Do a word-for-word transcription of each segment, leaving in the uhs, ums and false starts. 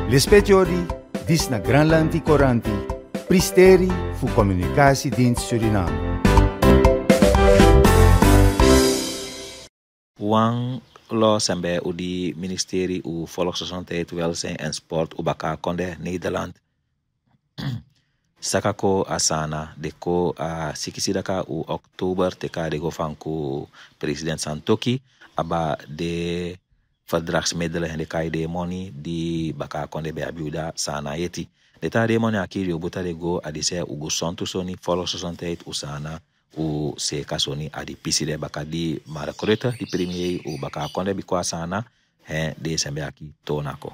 Lespetiori, dis na Granlandi Coranti, Pristeri fu Communicatiedienst Suriname. Wang lo sembe u di ministerie u Volksgezondheid, Welzijn en Sport u baka konde Nederland. Sakako asana deko a sikisidaka u oktober teka dego vanku president Santoki aba de verdragsmiddelen en de kai de money di baka konde be abiuda sana yeti. De ta de money akiri ubuta dego adise ugu sontu soni Volksgezondheid usana u se kasoni adi piside baka di mara koreta di premier u baka konde bikwa sana he de sembe aki tonako.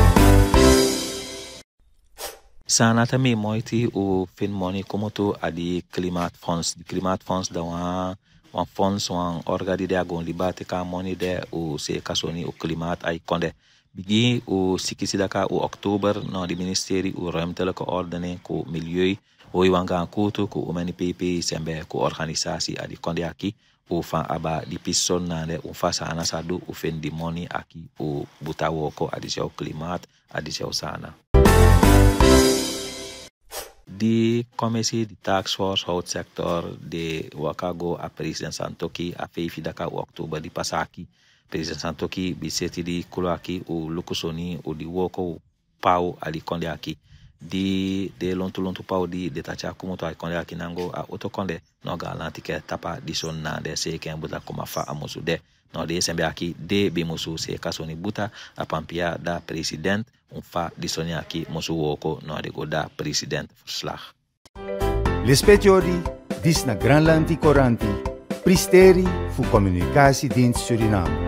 Sana tami moiti u fin money komoto adi klimaatfonds. Di klimaatfonds da wan wan fonds wan orgadi de agon libate ka money de u se kasoni u klimaat ai konde. Bigi u sikisidaka u oktober no di ministerie u ruimtelijke ordening ku milieu Hoi wanga kutu ku umeni P P sembe ku organisasi adi konde aki u fan aba di pison nande u fasa ana sadu u fen di money aki u butawoko adi seu klimaat adi seu sana. Di commissie di task force houtsector de wakago a president Santoki a feifi daka u oktober di pasaki. President Santoki biseti di kulaki u lukusoni u di woko pau adi konde aki. Di de lontu lontu pau di de tacha kumuto ai konde aki nango a oto konde no ga lantike tapa di son na de se ken buta kuma fa amusu de no de sembe aki de be musu se kasoni buta a pampia da president un fa di soni aki musu woko no de go da president verslag. Lespetiori, dis na Granlandi Coranti, Pristeri fu Communicatiedienst Suriname.